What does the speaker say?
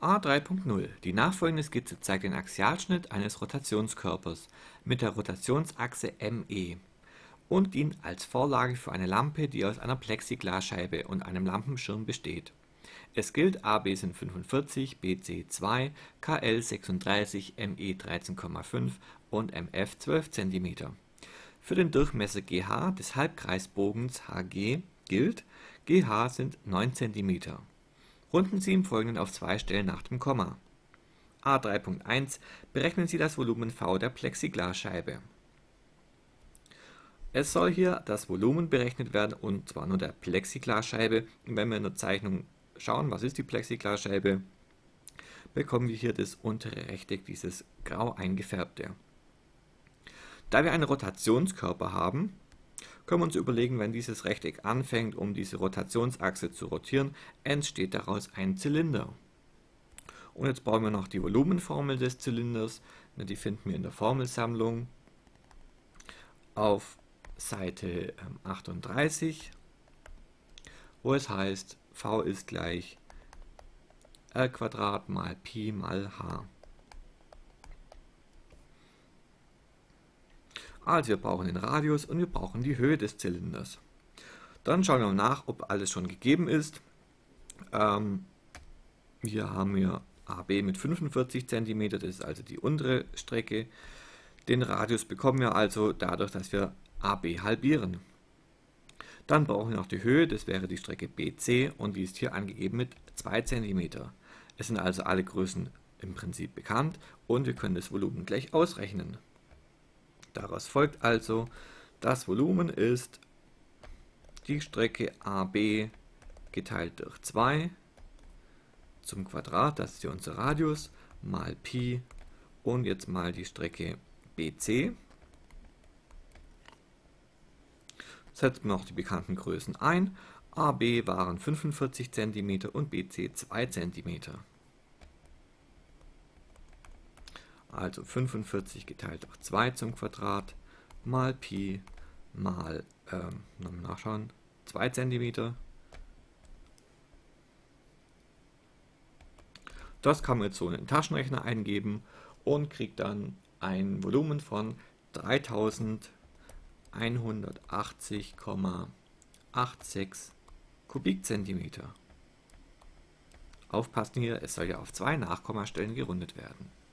A3.0 Die nachfolgende Skizze zeigt den Axialschnitt eines Rotationskörpers mit der Rotationsachse ME und dient als Vorlage für eine Lampe, die aus einer Plexiglasscheibe und einem Lampenschirm besteht. Es gilt, AB sind 45, BC 2, KL 36, ME 13,5 und MF 12 cm. Für den Durchmesser GH des Halbkreisbogens HG gilt, GH sind 9 cm. Runden Sie im Folgenden auf zwei Stellen nach dem Komma. A3.1 Berechnen Sie das Volumen V der Plexiglasscheibe. Es soll hier das Volumen berechnet werden, und zwar nur der Plexiglasscheibe. Und wenn wir in der Zeichnung schauen, was ist die Plexiglasscheibe, bekommen wir hier das untere Rechteck, dieses grau eingefärbte. Da wir einen Rotationskörper haben, können wir uns überlegen, wenn dieses Rechteck anfängt, um diese Rotationsachse zu rotieren, entsteht daraus ein Zylinder. Und jetzt brauchen wir noch die Volumenformel des Zylinders. Die finden wir in der Formelsammlung auf Seite 38, wo es heißt, V ist gleich R² mal Pi mal H. Also wir brauchen den Radius und wir brauchen die Höhe des Zylinders. Dann schauen wir nach, ob alles schon gegeben ist. Hier haben wir AB mit 45 cm, das ist also die untere Strecke. Den Radius bekommen wir also dadurch, dass wir AB halbieren. Dann brauchen wir noch die Höhe, das wäre die Strecke BC und die ist hier angegeben mit 2 cm. Es sind also alle Größen im Prinzip bekannt und wir können das Volumen gleich ausrechnen. Daraus folgt also, das Volumen ist die Strecke AB geteilt durch 2 zum Quadrat, das ist hier unser Radius, mal Pi und jetzt mal die Strecke BC. Setzen wir noch die bekannten Größen ein. AB waren 45 cm und BC 2 cm. Also 45 geteilt durch 2 zum Quadrat mal Pi mal, nochmal nachschauen, 2 cm. Das kann man jetzt so in den Taschenrechner eingeben und kriegt dann ein Volumen von 3180,86 Kubikzentimeter. Aufpassen hier, es soll ja auf 2 Nachkommastellen gerundet werden.